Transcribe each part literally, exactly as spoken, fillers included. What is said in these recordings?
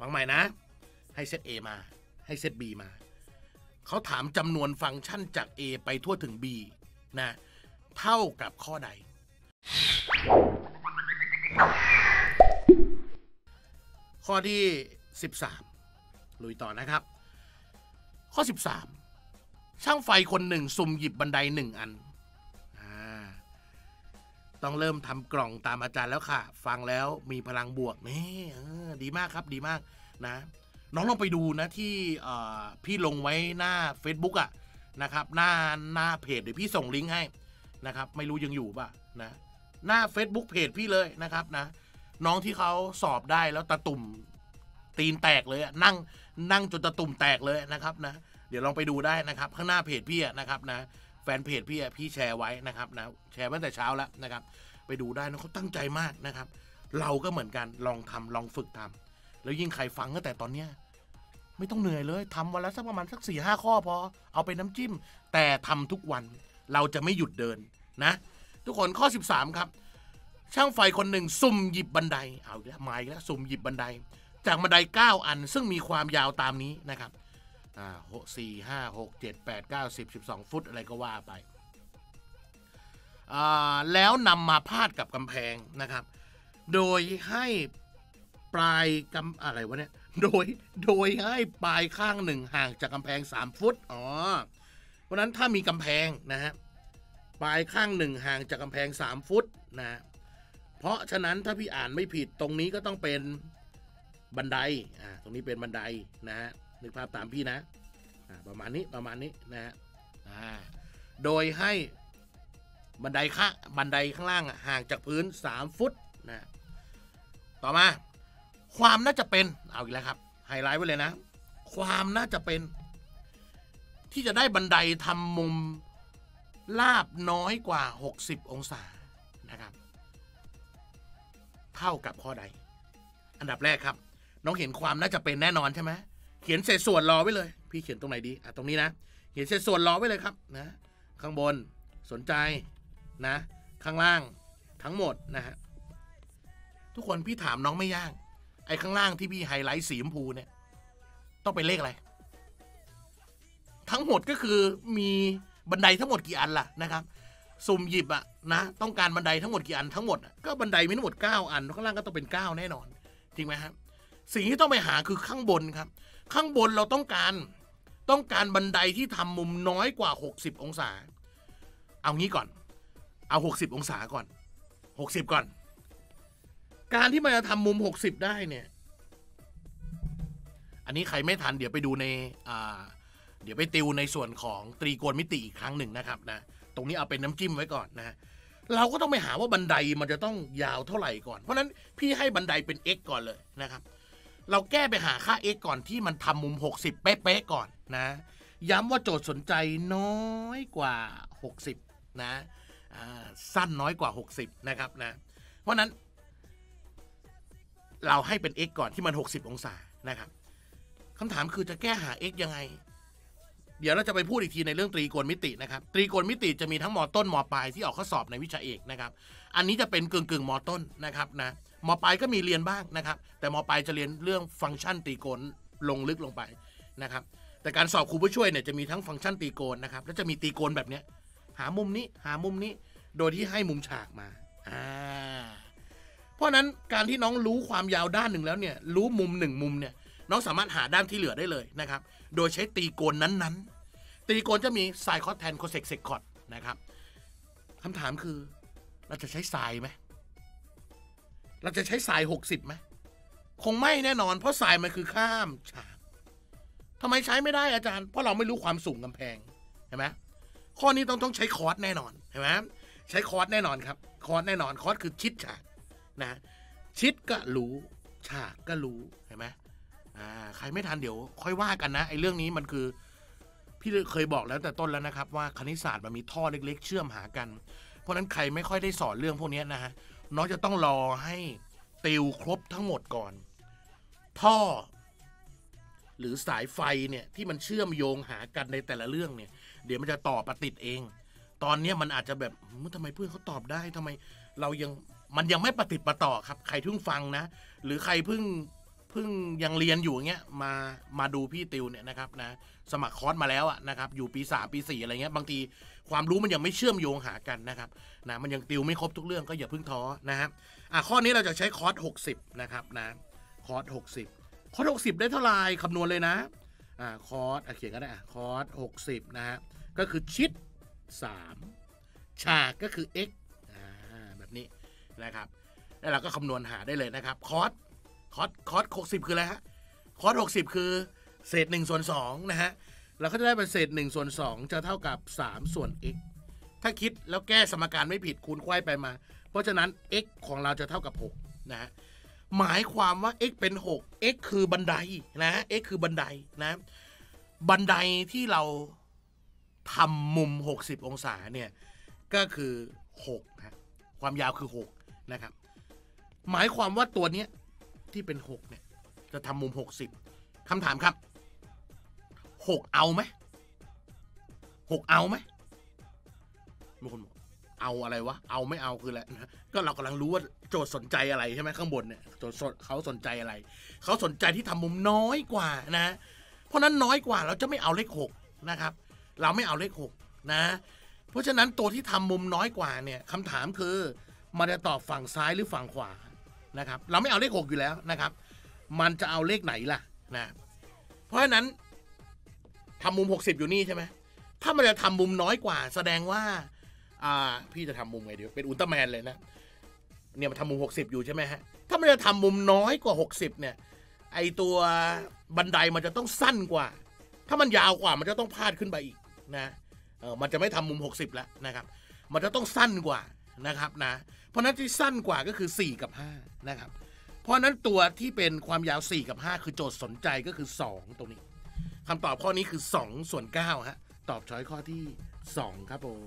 ฟังใหม่นะให้เซต A มาให้เซต B มาเขาถามจำนวนฟังก์ชันจาก A ไปทั่วถึง B นะเท่ากับข้อใดข้อที่สิบสามลุยต่อนะครับข้อสิบสามช่างไฟคนหนึ่งสุ่มหยิบบันไดหนึ่งอันต้องเริ่มทำกล่องตามอาจารย์แล้วค่ะฟังแล้วมีพลังบวกนี่ดีมากครับดีมากนะน้องลองไปดูนะที่พี่ลงไว้หน้า Facebook อ่ะนะครับหน้าหน้าเพจเดี๋ยวพี่ส่งลิงก์ให้นะครับไม่รู้ยังอยู่ป่ะนะหน้า Facebook เพจพี่เลยนะครับนะน้องที่เขาสอบได้แล้วตะตุ่มตีนแตกเลยนั่งนั่งจนตะตุ่มแตกเลยนะครับนะเดี๋ยวลองไปดูได้นะครับข้างหน้าเพจพี่นะครับนะแฟนเพจพี่พี่แชร์ไว้นะครับนะแชร์ตั้งแต่เช้าแล้วนะครับไปดูได้นะเขาตั้งใจมากนะครับเราก็เหมือนกันลองทำลองฝึกทำแล้วยิ่งใครฟังตั้งแต่ตอนเนี้ยไม่ต้องเหนื่อยเลยทำวันละสักประมาณสักสี่ห้าข้อพอเอาไปน้ำจิ้มแต่ทำทุกวันเราจะไม่หยุดเดินนะทุกคนข้อสิบสามครับช่างไฟคนหนึ่งสุ่มหยิบบันไดเอาอีกแล้วมาอีกแล้วสุ่มหยิบบันไดจากบันไดเก้าอันซึ่งมีความยาวตามนี้นะครับอ่าหกสี่ห้าหกเจ็ดแปดเก้าสิบสิบสองฟุตอะไรก็ว่าไปอ่าแล้วนำมาพาดกับกำแพงนะครับโดยให้ปลายกำอะไรวะเนี่ยโดยโดยให้ปลายข้างหนึ่งห่างจากกำแพงสามฟุตอ๋อเพราะนั้นถ้ามีกำแพงนะฮะปลายข้างหนึ่งห่างจากกำแพงสามฟุตนะเพราะฉะนั้นถ้าพี่อ่านไม่ผิดตรงนี้ก็ต้องเป็นบันไดอ่าตรงนี้เป็นบันไดนะฮะนึกภาพตามพี่นะอ่าประมาณนี้ประมาณนี้นะฮะอ่าโดยให้บันไดข้างบันไดข้างล่างห่างจากพื้นสามฟุตนะต่อมาความน่าจะเป็นเอาอีกแล้วครับไฮไลท์ไว้เลยนะความน่าจะเป็นที่จะได้บันไดทำมุมลาบน้อยกว่าหกสิบองศานะครับเท่ากับข้อใดอันดับแรกครับน้องเห็นความน่าจะเป็นแน่นอนใช่ไหมเขียนเศษส่วนรอไว้เลยพี่เขียนตรงไหนดีอ่ะตรงนี้นะเขียนเศษส่วนรอไว้เลยครับนะข้างบนสนใจนะข้างล่างทั้งหมดนะฮะทุกคนพี่ถามน้องไม่ยากไอ้ข้างล่างที่พี่ไฮไลท์สีชมพูเนี่ยต้องเป็นเลขอะไรทั้งหมดก็คือมีบันไดทั้งหมดกี่อันล่ะนะครับสุ่มหยิบอะนะต้องการบันไดทั้งหมดกี่อันทั้งหมดก็บันไดมีทั้งหมดเก้าอันข้างล่างก็ต้องเป็นเก้าแน่นอนจริงไหมครับสิ่งที่ต้องไปหาคือข้างบนครับข้างบนเราต้องการต้องการบันไดที่ทำมุมน้อยกว่าหกสิบองศาเอางี้ก่อนเอาหกสิบองศาก่อนหกสิบก่อนการที่มันจะทำมุมหกสิบได้เนี่ยอันนี้ใครไม่ทันเดี๋ยวไปดูในอ่าเดี๋ยวไปติวในส่วนของตรีโกณมิติอีกครั้งหนึ่งนะครับนะตรงนี้เอาเป็นน้ำจิ้มไว้ก่อนนะเราก็ต้องไปหาว่าบันไดมันจะต้องยาวเท่าไหร่ก่อนเพราะนั้นพี่ให้บันไดเป็น x ก่อนเลยนะครับเราแก้ไปหาค่า x ก่อนที่มันทำมุมหกสิบเป๊ะๆก่อนนะย้ำว่าโจทย์สนใจน้อยกว่าหกสิบนะสั้นน้อยกว่าหกสิบนะครับนะเพราะนั้นเราให้เป็น x ก่อนที่มันหกสิบองศานะครับคำถามคือจะแก้หา x ยังไงเดี๋ยวเราจะไปพูดอีกทีในเรื่องตรีโกณมิตินะครับตรีโกณมิติจะมีทั้งม.ต้นม.ปลายที่ออกข้อสอบในวิชาเอกนะครับอันนี้จะเป็นกึ่งกึ่งม.ต้นนะครับนะม.ปลายก็มีเรียนบ้างนะครับแต่ม.ปลายจะเรียนเรื่องฟังก์ชันตรีโกณลงลึกลงไปนะครับแต่การสอบครูผู้ช่วยเนี่ยจะมีทั้งฟังก์ชันตรีโกณนะครับแล้วจะมีตรีโกณแบบเนี้ยหามุมนี้หามุมนี้โดยที่ให้มุมฉากมาอ่าเพราะนั้นการที่น้องรู้ความยาวด้านหนึ่งแล้วเนี่ยรู้มุมหนึ่งมุมเนี่ยน้องสามารถหาด้านที่เหลือได้เลยนะครับโดยใช้ตรีโกณนั้นๆตรีโกณจะมีไซน์คอสแทนโคเซกเซกคอตนะครับคำถามคือเราจะใช้ไซน์ไหมเราจะใช้ไซน์หกสิบไหมคงไม่แน่นอนเพราะไซน์มันคือข้ามฉากทำไมใช้ไม่ได้อาจารย์เพราะเราไม่รู้ความสูงกำแพงเห็นไหมข้อนี้ต้องต้องใช้คอร์สแน่นอนเห็นไหมใช้คอร์สแน่นอนครับคอร์สแน่นอนคอร์สคือชิดฉากนะชิดก็รู้ฉากก็รู้เห็นไหมอ่าใครไม่ทันเดี๋ยวค่อยว่ากันนะไอ้เรื่องนี้มันคือพี่เคยบอกแล้วแต่ต้นแล้วนะครับว่าคณิตศาสตร์มันมีท่อเล็กๆเชื่อมหากันเพราะนั้นใครไม่ค่อยได้สอนเรื่องพวกนี้นะฮะน้องจะต้องรอให้ติวครบทั้งหมดก่อนท่อหรือสายไฟเนี่ยที่มันเชื่อมโยงหากันในแต่ละเรื่องเนี่ยเดี๋ยวมันจะต่อประติดเองตอนนี้มันอาจจะแบบทำไมเพื่อนเขาตอบได้ทำไมเรายังมันยังไม่ประติดประต่อครับใครเพิ่งฟังนะหรือใครเพิ่งเพิ่งยังเรียนอยู่เงี้ยมามาดูพี่ติวเนี่ยนะครับนะสมัครคอร์สมาแล้วอะนะครับอยู่ปีสามปีสี่อะไรเงี้ยบางทีความรู้มันยังไม่เชื่อมโยงหากันนะครับนะมันยังติวไม่ครบทุกเรื่องก็อย่าเพิ่งท้อนะครับอ่ะข้อนี้เราจะใช้คอร์สหกสิบนะครับนะคอร์สหกสิบคอร์สหกสิบได้เท่าไหร่คำนวณเลยนะอ่าคอร์สเขียนก็ได้อ่ะคอร์สหกสิบนะฮะก็คือชิดสามฉากก็คือ x อ่าแบบนี้นะครับแล้วเราก็คำนวณหาได้เลยนะครับคอร์สคอร์สคอร์สหกสิบคืออะไรฮะคอร์สหกสิบคือเศษหนึ่งส่วนสองนะฮะเราก็จะได้เป็นเศษหนึ่งส่วนสองจะเท่ากับสามส่วน x ถ้าคิดแล้วแก้สมการไม่ผิดคูณไขว้ไปมาเพราะฉะนั้น x ของเราจะเท่ากับหกนะฮะหมายความว่า x เป็นหก x คือบันไดนะ x คือบันไดนะบันไดที่เราทำมุมหกสิบองศาเนี่ยก็คือหกนะความยาวคือหกนะครับหมายความว่าตัวเนี้ยที่เป็นหกเนี่ยจะทำมุมหกสิบคำถามครับหกเอาไหมหกเอาไหมบางคนบอกเอาอะไรวะเอาไม่เอาคืออะไรนะก็เรากำลังรู้ว่าโจทย์สนใจอะไรใช่ไหมข้างบนเนี่ยโจทย์เขาสนใจอะไรเขาสนใจที่ทำมุมน้อยกว่านะเพราะนั้นน้อยกว่าเราจะไม่เอาเลขหกนะครับเราไม่เอาเลขหกนะเพราะฉะนั้นตัวที่ทำมุมน้อยกว่าเนี่ยคำถามคือมันจะตอบฝั่งซ้ายหรือฝั่งขวานะครับเราไม่เอาเลขหกอยู่แล้วนะครับมันจะเอาเลขไหนล่ะนะเพราะฉะนั้นทำมุมหกสิบอยู่นี่ใช่ไหมถ้ามันจะทำมุมน้อยกว่าแสดงว่าอ่าพี่จะทำมุมไงเดี๋ยวเป็นอุลตร้าแมนเลยนะเนี่ยมันทำมุมหกสิบอยู่ใช่ไหมฮะถ้ามันจะทำมุมน้อยกว่าหกสิบเนี่ยไอตัวบันไดมันจะต้องสั้นกว่าถ้ามันยาวกว่ามันจะต้องพาดขึ้นไปอีกนะเออมันจะไม่ทำมุมหกสิบแล้วนะครับมันจะต้องสั้นกว่านะครับนะเพราะนั้นที่สั้นกว่าก็คือสี่กับห้านะครับเพราะนั้นตัวที่เป็นความยาวสี่กับห้าคือโจทย์สนใจก็คือสองตรงนี้คำตอบข้อนี้คือสองส่วนเก้าฮะตอบช้อยข้อที่สองครับผม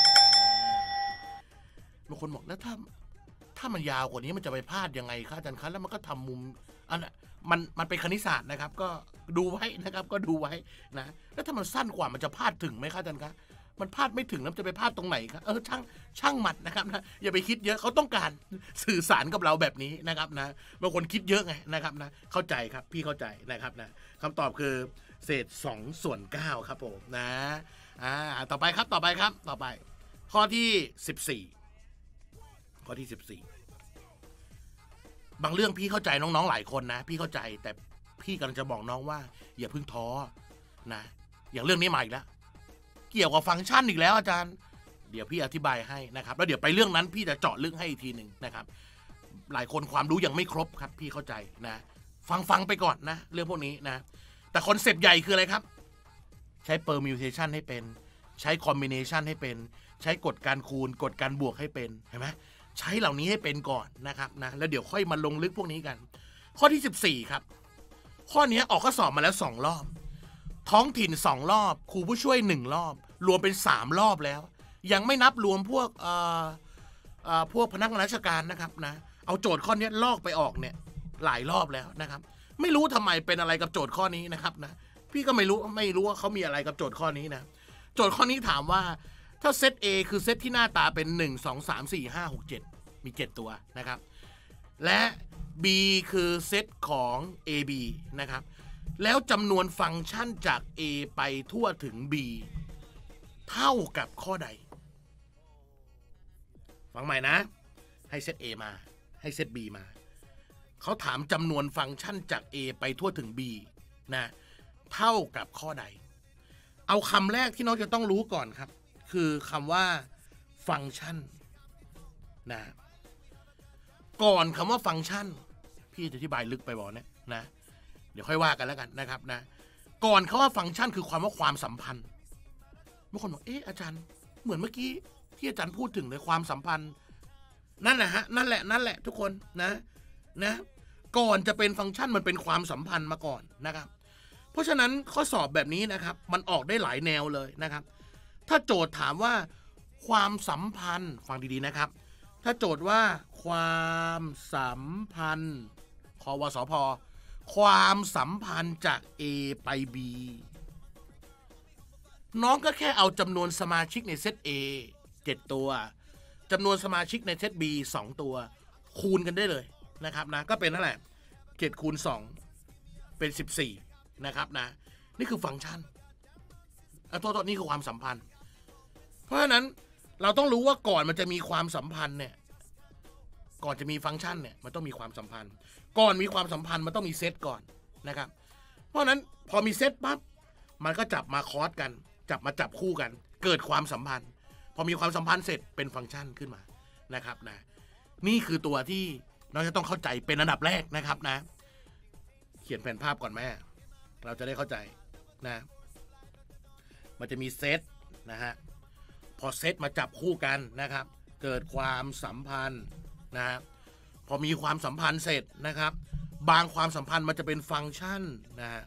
บางคนบอกแล้วถ้าถ้ามันยาวกว่านี้มันจะไปพลาดยังไงคะอาจารย์คะแล้วมันก็ทำมุมอันนั้นมันมันเป็นคณิตศาสตร์นะครับก็ดูไว้นะครับก็ดูไว้นะแล้วถ้ามันสั้นกว่ามันจะพลาดถึงไหมคะอาจารย์คะมันพลาดไม่ถึงแล้วจะไปพลาดตรงไหนครับเออช่างช่างหมัดนะครับนะอย่าไปคิดเยอะเขาต้องการสื่อสารกับเราแบบนี้นะครับนะบางคนคิดเยอะไงนะครับนะเข้าใจครับพี่เข้าใจนะครับนะคำตอบคือเศษสองส่วนเก้าครับผมนะอ่าต่อไปครับต่อไปครับต่อไปข้อที่สิบสี่ข้อที่สิบสี่บางเรื่องพี่เข้าใจน้องๆหลายคนนะพี่เข้าใจแต่พี่กำลังจะบอกน้องว่าอย่าเพิ่งท้อนะอย่างเรื่องนี้มาอีกแล้วเกี่ยวกับฟังก์ชันอีกแล้วอาจารย์เดี๋ยวพี่อธิบายให้นะครับแล้วเดี๋ยวไปเรื่องนั้นพี่จะเจาะลึกให้อีกทีหนึ่งนะครับหลายคนความรู้ยังไม่ครบครับพี่เข้าใจนะฟังฟังไปก่อนนะเรื่องพวกนี้นะแต่คอนเซปต์ใหญ่คืออะไรครับใช้ permutation ให้เป็นใช้ combination ให้เป็นใช้กฎการคูณกฎการบวกให้เป็นเห็นไหมใช้เหล่านี้ให้เป็นก่อนนะครับนะแล้วเดี๋ยวค่อยมาลงลึกพวกนี้กันข้อที่สิบสี่ครับข้อนี้ออกข้อสอบมาแล้วสองรอบท้องถิ่นสองรอบครูผู้ช่วยหนึ่งรอบรวมเป็นสามรอบแล้วยังไม่นับรวมพวกเอ่อเอ่อพวกพนักงานราชการนะครับนะเอาโจทย์ข้อนี้ลอกไปออกเนี่ยหลายรอบแล้วนะครับไม่รู้ทำไมเป็นอะไรกับโจทย์ข้อนี้นะครับนะพี่ก็ไม่รู้ไม่รู้ว่าเขามีอะไรกับโจทย์ข้อนี้นะโจทย์ข้อนี้ถามว่าถ้าเซต A คือเซตที่หน้าตาเป็นหนึ่ง สอง สาม สี่ ห้า หก เจ็ดมีเจ็ดตัวนะครับและ B คือเซตของ เอ บี นะครับแล้วจำนวนฟังก์ชันจาก A ไปทั่วถึง B เท่ากับข้อใดฟังใหม่นะให้เซต A มาให้เซต B มาเขาถามจำนวนฟังก์ชันจาก A ไปทั่วถึง B นะเท่ากับข้อใดเอาคำแรกที่น้องจะต้องรู้ก่อนครับคือคำว่าฟังก์ชันนะก่อนคำว่าฟังก์ชันพี่จะอธิบายลึกไปบอกเนี่ยนะเดี๋ยวค่อยว่ากันแล้วกันนะครับนะก่อนคำว่าฟังก์ชันคือความว่าความสัมพันธ์บางคนบอกเอ๊ะอาจารย์เหมือนเมื่อกี้ที่อาจารย์พูดถึงเลยความสัมพันธ์นั่นแหละฮะนั่นแหละนั่นแหละทุกคนนะนะก่อนจะเป็นฟังก์ชันมันเป็นความสัมพันธ์มาก่อนนะครับเพราะฉะนั้นข้อสอบแบบนี้นะครับมันออกได้หลายแนวเลยนะครับถ้าโจทย์ถามว่าความสัมพันธ์ฟังดีๆนะครับถ้าโจทย์ว่าความสัมพันธ์ควสพความสัมพันธ์จาก A ไป B น้องก็แค่เอาจำนวนสมาชิกในเซต A เจ็ดตัวจำนวนสมาชิกในเซต B สองตัวคูณกันได้เลยนะครับนะก็เป็นเท่าไหร่เจ็ดคูณสองเป็นสิบสี่นะครับนะนี่คือฟังก์ชันอ่ะโทษนี่คือความสัมพันธ์เพราะฉะนั้นเราต้องรู้ว่าก่อนมันจะมีความสัมพันธ์เนี่ยก่อนจะมีฟังก์ชันเนี่ยมันต้องมีความสัมพันธ์ก่อนมีความสัมพันธ์มันต้องมีเซตก่อนนะครับเพราะฉะนั้นพอมีเซตปั๊บมันก็จับมาคอร์สกันจับมาจับคู่กันเกิดความสัมพันธ์พอมีความสัมพันธ์เสร็จเป็นฟังก์ชันขึ้นมานะครับนะนี่คือตัวที่เราจะต้องเข้าใจเป็นอันดับแรกนะครับนะเขียนแผนภาพก่อนแม่เราจะได้เข้าใจนะมันจะมีเซตนะฮะพอเซตมาจับคู่กันนะครับเกิดความสัมพันธ์นะพอมีความสัมพันธ์เสร็จนะครับบางความสัมพันธ์มันจะเป็นฟังก์ชันนะฮะ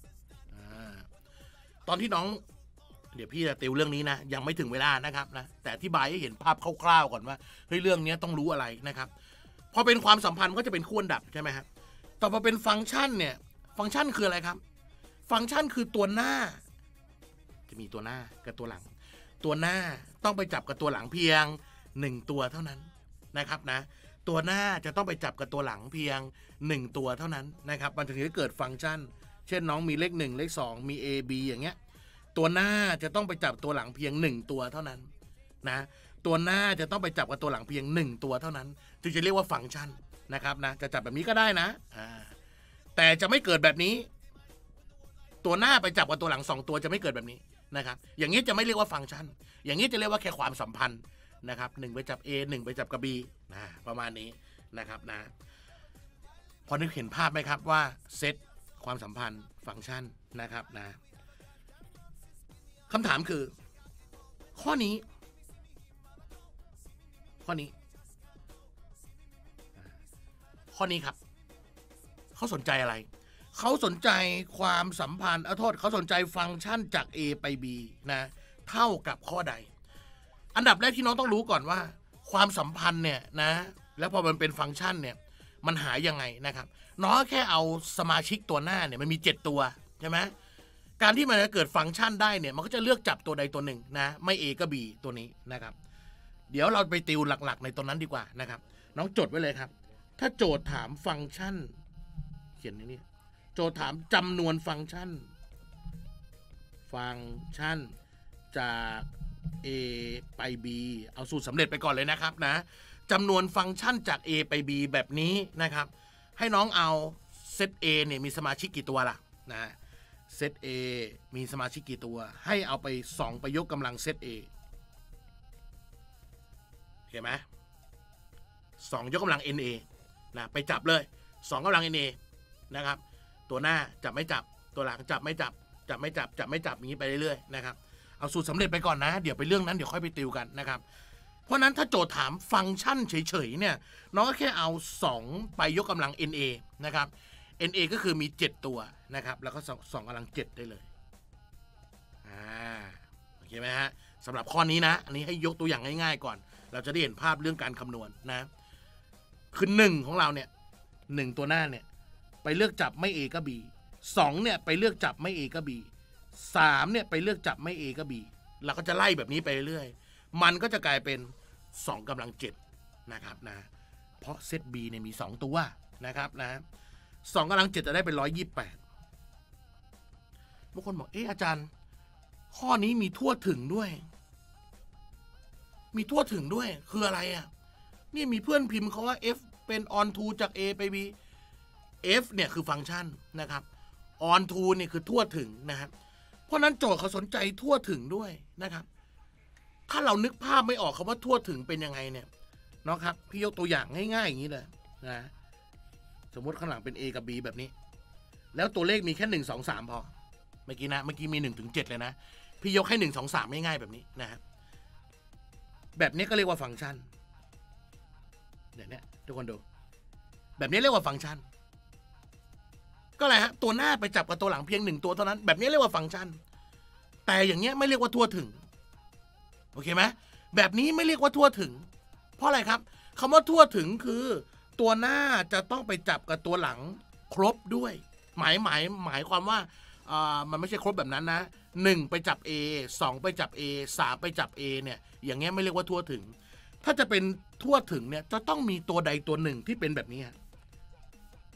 ตอนที่น้องเดี๋ยวพี่จะติวเรื่องนี้นะยังไม่ถึงเวลานะครับนะแต่อธิบายให้เห็นภาพคร่าวๆก่อนว่าเฮ้ยเรื่องนี้ต้องรู้อะไรนะครับพอเป็นความสัมพันธ์ก็จะเป็นขั้วดับใช่ไหมครับต่อมาเป็นฟังก์ชันเนี่ยฟังก์ชันคืออะไรครับฟังก์ชันคือตัวหน้าจะมีตัวหน้ากับตัวหลังตัวหน้าต้องไปจับกับตัวหลังเพียงหนึ่งตัวเท่านั้นนะครับนะตัวหน้าจะต้องไปจับกับตัวหลังเพียงหนึ่งตัวเท่านั้นนะครับมันถึงจะเกิดฟังก์ชันเช่นน้องมีเลขหนึ่งเลขสองมี A B อย่างเงี้ยตัวหน้าจะต้องไปจับตัวหลังเพียงหนึ่งตัวเท่านั้นนะตัวหน้าจะต้องไปจับกับตัวหลังเพียงหนึ่งตัวเท่านั้นถึงจะเรียกว่าฟังก์ชันนะครับนะจะจับแบบนี้ก็ได้นะอ่าแต่จะไม่เกิดแบบนี้ตัวหน้าไปจับกับตัวหลังสองตัวจะไม่เกิดแบบนี้นะครับอย่างนี้จะไม่เรียกว่าฟังก์ชันอย่างนี้จะเรียกว่าแค่ความสัมพันธ์นะครับหนึ่งไปจับ A หนึ่งไปจับกับ B นะประมาณนี้นะครับนะพอนึกเห็นภาพไหมครับว่าเซตความสัมพันธ์ฟังก์ชันนะครับนะคำถามคือข้อนี้ข้อนี้ข้อนี้ครับเขาสนใจอะไรเขาสนใจความสัมพันธ์เอาโทษเขาสนใจฟังก์ชันจาก A ไป B นะเท่ากับข้อใดอันดับแรกที่น้องต้องรู้ก่อนว่าความสัมพันธ์เนี่ยนะแล้วพอมันเป็นฟังก์ชันเนี่ยมันหายังไงนะครับน้องแค่เอาสมาชิกตัวหน้าเนี่ยมันมีเจ็ดตัวใช่ไหมการที่มันจะเกิดฟังก์ชันได้เนี่ยมันก็จะเลือกจับตัวใดตัวหนึ่งนะไม่ A ก็ B ตัวนี้นะครับเดี๋ยวเราไปติวหลักๆในตัวนั้นดีกว่านะครับน้องจดไว้เลยครับถ้าโจทย์ถามฟังก์ชันเขียนอย่างนี้โจทย์ถามจำนวนฟังก์ชันฟังก์ชันจาก A ไป B เอาสูตรสำเร็จไปก่อนเลยนะครับนะจำนวนฟังก์ชันจาก A ไป B แบบนี้นะครับให้น้องเอาเซต A เนี่ยมีสมาชิกกี่ตัวล่ะนะเซต A มีสมาชิกกี่ตัวให้เอาไปสองไปยกกำลังเซต A เห็นไหมสองยกกำลัง เอ็น เอ นะไปจับเลยสองกำลัง เอ็น เอ นะครับตัวหน้าจับไม่จับตัวหลังจับไม่จับจับไม่จับจับไม่จับอย่างนี้ไปเรื่อยๆนะครับเอาสูตรสำเร็จไปก่อนนะเดี๋ยวไปเรื่องนั้นเดี๋ยวค่อยไปติวกันนะครับเพราะนั้นถ้าโจทย์ถามฟังก์ชันเฉยๆเนี่ยน้องก็แค่เอาสองไปยกกำลัง เอ็น เอ นะครับ เอ็น เอ ก็คือมีเจ็ดตัวนะครับแล้วก็สองกำลังเจ็ดได้เลยอ่าโอเคไหมฮะสำหรับข้อนี้นะอันนี้ให้ยกตัวอย่างง่ายๆก่อนเราจะได้เห็นภาพเรื่องการคำนวณ นะคือหนึ่งของเราเนี่ยหนึ่งตัวหน้าเนี่ยไปเลือกจับไม่ A ก็ B สองเนี่ยไปเลือกจับไม่ A ก็ B สามเนี่ยไปเลือกจับไม่ A ก็ B เราก็จะไล่แบบนี้ไปเรื่อยๆมันก็จะกลายเป็นสองกำลังเจ็ดนะครับนะเพราะเซต B เนี่ยมีสองตัวนะครับนะสองกำลังเจ็ดจะได้เป็นหนึ่งร้อยยี่สิบแปดบางคนบอกเอ๊ะอาจารย์ข้อนี้มีทั่วถึงด้วยมีทั่วถึงด้วยคืออะไรอ่ะนี่มีเพื่อนพิมพ์เขาว่า F เป็น on to จาก A ไป B F เนี่ยคือฟังก์ชันนะครับ on to เนี่ยคือทั่วถึงนะครับเพราะนั้นโจทย์เขาสนใจทั่วถึงด้วยนะครับถ้าเรานึกภาพไม่ออกคำว่าทั่วถึงเป็นยังไงเนี่ยเนาะครับพี่ยกตัวอย่างง่ายๆอย่างนี้เลยนะสมมติข้างหลังเป็น A กับ B แบบนี้แล้วตัวเลขมีแค่หนึ่ง สอง สามพอเมื่อกี้นะเมื่อกี้มีหนึ่งถึงเจ็ดเลยนะพี่ยกให้หนึ่ง สอง สามง่ายๆแบบนี้นะครับแบบนี้ก็เรียกว่าฟังก์ชันเนี่ยเนี่ยทุกคนดูแบบนี้เรียกว่าฟังก์ชันก็อะไรฮะตัวหน้าไปจับกับตัวหลังเพียงหนึ่งตัวเท่านั้นแบบนี้เรียกว่าฟังก์ชันแต่อย่างเงี้ยไม่เรียกว่าทั่วถึงโอเคไหมแบบนี้ไม่เรียกว่าทั่วถึงเพราะอะไรครับคำว่าทั่วถึงคือตัวหน้าจะต้องไปจับกับตัวหลังครบด้วยหมายหมายหมายความว่าอ่ามันไม่ใช่ครบแบบนั้นนะหนึ่งไปจับ A สองไปจับ A สามไปจับ A เนี่ยอย่างเงี้ยไม่เรียกว่าทั่วถึงถ้าจะเป็นทั่วถึงเนี่ยจะต้องมีตัวใดตัวหนึ่งที่เป็นแบบนี้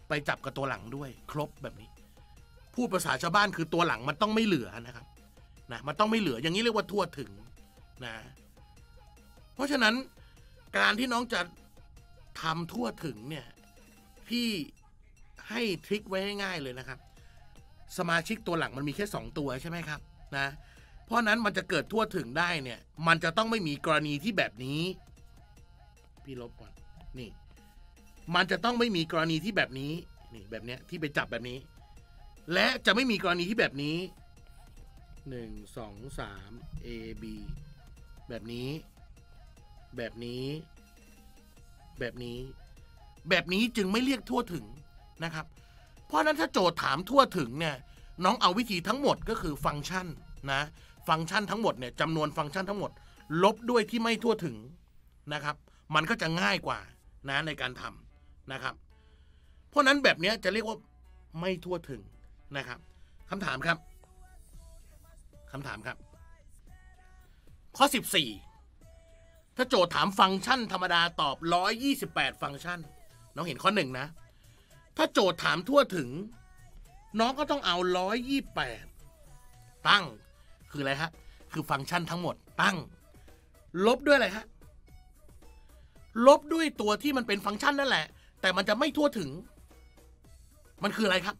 ไปจับกับตัวหลังด้วยครบแบบนี้พูดภาษาชาวบ้านคือตัวหลังมันต้องไม่เหลือนะครับนะมันต้องไม่เหลืออย่างนี้เรียกว่าทั่วถึงนะเพราะฉะนั้นการที่น้องจะทำทั่วถึงเนี่ยพี่ให้ทริคไว้ง่ายๆเลยนะครับสมาชิกตัวหลังมันมีแค่สองตัวใช่ไหมครับนะเพราะนั้นมันจะเกิดทั่วถึงได้เนี่ยมันจะต้องไม่มีกรณีที่แบบนี้พี่ลบก่อนนี่มันจะต้องไม่มีกรณีที่แบบนี้นี่แบบเนี้ยที่ไปจับแบบนี้และจะไม่มีกรณีที่แบบนี้หนึ่งสองสาม A B แบบนี้แบบนี้แบบนี้แบบนี้จึงไม่เรียกทั่วถึงนะครับเพราะนั้นถ้าโจทย์ถามทั่วถึงเนี่ยน้องเอาวิธีทั้งหมดก็คือฟังก์ชันนะฟังก์ชันทั้งหมดเนี่ยจำนวนฟังก์ชันทั้งหมดลบด้วยที่ไม่ทั่วถึงนะครับมันก็จะง่ายกว่านะในการทำนะครับเพราะนั้นแบบนี้จะเรียกว่าไม่ทั่วถึงนะครับคำถามครับคำถามครับข้อสิบสี่ถ้าโจทย์ถามฟังก์ชันธรรมดาตอบหนึ่งร้อยยี่สิบแปดฟังก์ชันน้องเห็นข้อหนึ่งนะถ้าโจทย์ถามทั่วถึงน้องก็ต้องเอาหนึ่งร้อยยี่สิบแปดตั้งคืออะไรฮะคือฟังก์ชันทั้งหมดตั้งลบด้วยอะไรฮะลบด้วยตัวที่มันเป็นฟังก์ชันนั่นแหละแต่มันจะไม่ทั่วถึงมันคืออะไรครับ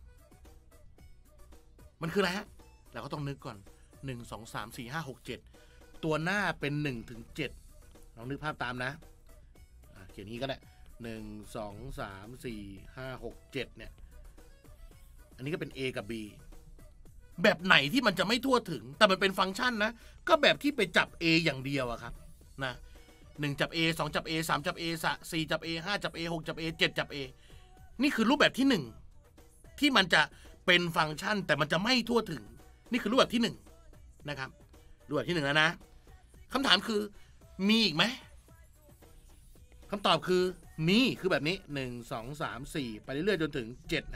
มันคืออะไรฮะเราก็ต้องนึกก่อนหนึ่ง สอง สาม สี่ ห้า หก เจ็ดตัวหน้าเป็นหนึ่งถึงเจ็ดลองนึกภาพตามนะเขียนนี้ก็ได้หนึ่ง สอง สาม สี่ ห้า หก เจ็ดเนี่ยอันนี้ก็เป็น A กับ B แบบไหนที่มันจะไม่ทั่วถึงแต่มันเป็นฟังก์ชันนะก็แบบที่ไปจับ A อย่างเดียวอะครับนะหนึ่งจับ A สองจับ A สามจับ A สี่จับ A ห้าจับ A หกจับ A เจ็ดจับ A นี่คือรูปแบบที่หนึ่งที่มันจะเป็นฟังก์ชันแต่มันจะไม่ทั่วถึงนี่คือรูปแบบที่หนึ่งนะครับรูปแบบที่หนึ่งแล้วนะคำถามคือมีอีกไหมคำตอบคือมีคือแบบนี้หนึ่ง สอง สาม สี่ไปเรื่อยๆจนถึงเจ็ดนะ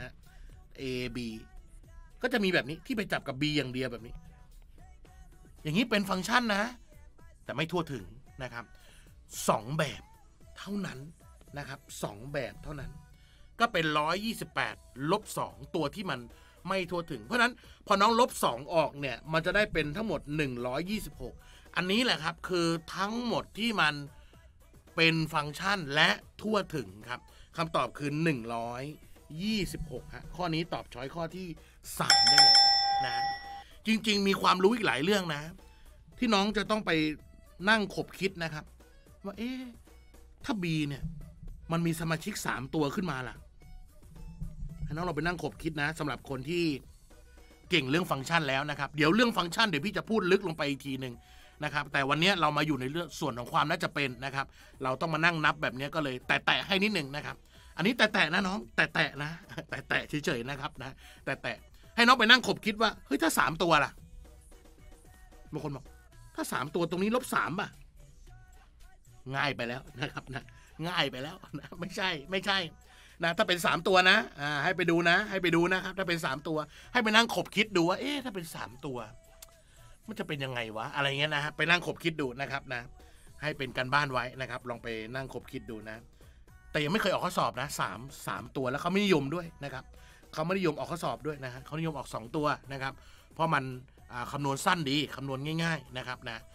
A B ก็จะมีแบบนี้ที่ไปจับกับ B อย่างเดียวแบบนี้อย่างนี้เป็นฟังก์ชันนะแต่ไม่ทั่วถึงนะครับสองแบบเท่านั้นนะครับสองแบบเท่านั้นก็เป็นหนึ่งร้อยยี่สิบแปดลบสองตัวที่มันไม่ทั่วถึงเพราะฉะนั้นพอน้องลบสองออกเนี่ยมันจะได้เป็นทั้งหมดหนึ่งร้อยยี่สิบหกอันนี้แหละครับคือทั้งหมดที่มันเป็นฟังก์ชันและทั่วถึงครับคำตอบคือหนึ่งร้อยยี่สิบหกฮะข้อนี้ตอบช้อยข้อที่สามได้เลยนะจริงๆมีความรู้อีกหลายเรื่องนะที่น้องจะต้องไปนั่งขบคิดนะครับว่าเอ๊ะถ้า B เนี่ยมันมีสมาชิกสามตัวขึ้นมาล่ะให้น้องเราไปนั่งขบคิดนะสำหรับคนที่เก่งเรื่องฟังก์ชันแล้วนะครับเดี๋ยวเรื่องฟังก์ชันเดี๋ยวพี่จะพูดลึกลงไปอีกทีหนึ่งนะครับแต่วันนี้เรามาอยู่ในเรื่องส่วนของความน่าจะเป็นนะครับเราต้องมานั่งนับแบบนี้ก็เลยแตะๆให้นิดหนึ่งนะครับอันนี้แตะๆนะน้องแตะๆนะแตะๆเฉยๆนะครับนะแตะๆให้น้องไปนั่งขบคิดว่าเฮ้ยถ้าสามตัวล่ะบางคนบอกถ้าสามตัวตรงนี้ลบสามป่ะง่ายไปแล้วนะครับนะง่ายไปแล้วนะไม่ใช่ไม่ใช่นะถ้าเป็นสามตัวนะอ่าให้ไปดูนะให้ไปดูนะครับถ้าเป็นสามตัวให้ไปนั่งขบคิดดูว่าเอ๊ะถ้าเป็นสามตัวมันจะเป็นยังไงวะอะไรเงี้ยนะฮะไปนั่งขบคิดดูนะครับนะให้เป็นการบ้านไว้นะครับลองไปนั่งขบคิดดูนะแต่ยังไม่เคยออกข้อสอบนะสามสามตัวแล้วเขาไม่นิยมด้วยนะครับเขาไม่นิยมออกข้อสอบด้วยนะฮะเขานิยมออกสองตัวนะครับเพราะมันคำนวณสั้นดีคำนวณง่ายๆนะครับนะ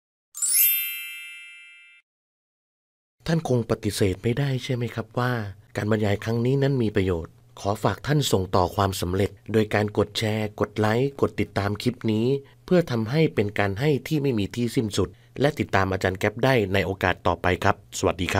ท่านคงปฏิเสธไม่ได้ใช่ไหมครับว่าการบรรยายครั้งนี้นั้นมีประโยชน์ขอฝากท่านส่งต่อความสำเร็จโดยการกดแชร์กดไลค์กดติดตามคลิปนี้เพื่อทำให้เป็นการให้ที่ไม่มีที่สิ้นสุดและติดตามอาจารย์แก๊ปได้ในโอกาสต่อไปครับสวัสดีครับ